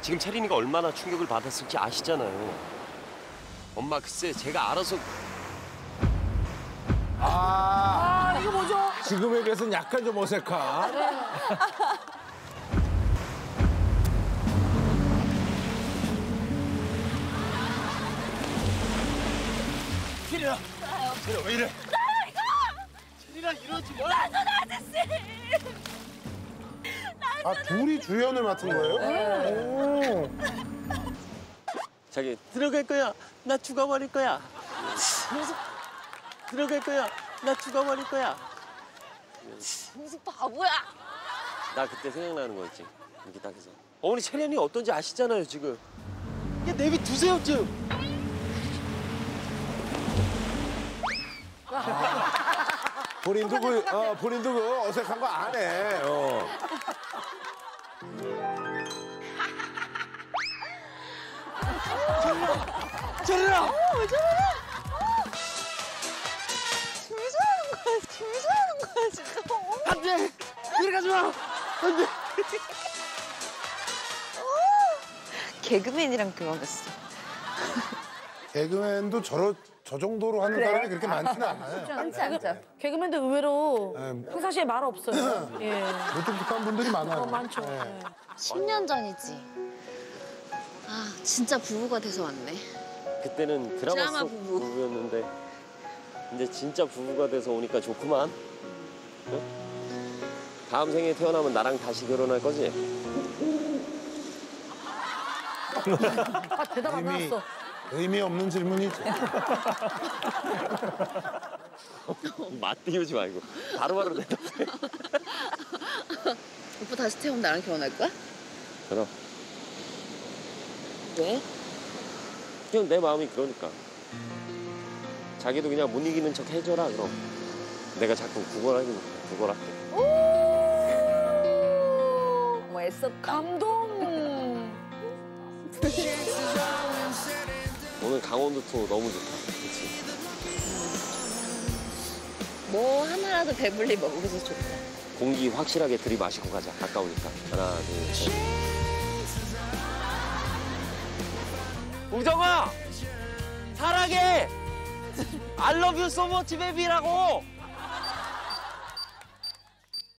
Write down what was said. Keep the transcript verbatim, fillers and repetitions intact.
지금 채린이가 얼마나 충격을 받았을지 아시잖아요. 엄마 글쎄 제가 알아서. 아, 아, 이거 뭐죠? 지금에 비해서는 약간 좀 어색한. 채린아, 채린아 왜 이래? 채린아 이러지 마. 나선 아저씨. 아, 둘이 주연을 맡은 거예요? 오. 자기 들어갈 거야. 나 죽어버릴 거야. 들어갈 거야. 나 죽어버릴 거야. 무슨 바보야. 나 그때 생각나는 거였지. 이렇게 딱 해서. 어머니 채련이 어떤지 아시잖아요 지금. 야 내비 두세요 좀. 본인도 그, 어, 본인도 그 어색한 거 안 해. 어. 채련아. 왜 저래? 줄서는 거야. 줄서는 거야 진짜. 안돼. 이리 가지 마. 안돼. 개그맨이랑 결혼했어. 개그맨도 저러, 저 정도로 하는 사람이 그렇게 많지는 않아요. 많지 않죠? 개그맨도 의외로 네. 평상시에 말 없어요. 예. 무뚝뚝한 분들이 많아요. 어, 많죠. 네. 예. 십 년 전이지. 아, 진짜 부부가 돼서 왔네. 그때는 드라마, 드라마 속 부부. 부부였는데 이제 진짜 부부가 돼서 오니까 좋구만. 응? 다음 생에 태어나면 나랑 다시 결혼할 거지? 아, 대답 안 이미 나왔어. 의미 없는 질문이죠. 맛 띄우지 말고 바로바로 대답해. 오빠 다시 태우면 나랑 결혼할 거야? 그럼 왜? 그냥 내 마음이 그러니까. 자기도 그냥 못 이기는 척 해줘라 그럼. 내가 자꾸 구걸하긴 구걸할게. 뭐 애썼다. 감동. 오늘 강원도 투어 너무 좋다. 그치? 뭐 하나라도 배불리 먹어서 좋다. 공기 확실하게 들이마시고 가자. 가까우니까. 하나, 둘, 셋. 우정아! 사랑해! I love you so much, baby라고!